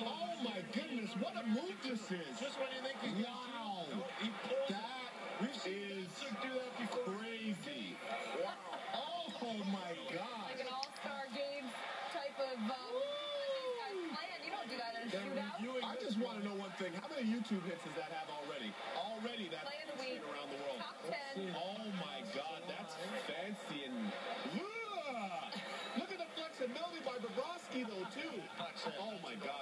Oh my goodness, what a move this is. Just when you think he's wow. He pulls that We've seen is do that before. crazy. Wow. Oh my God. Like an all-star game type of plan. You don't do that in a shootout. I just want to know one thing. How many YouTube hits does that have already? Already that's Play of the week. around the world. Top 10. Oh my God, that's fancy and look at the flexibility by Bobrovsky though too. Oh my God.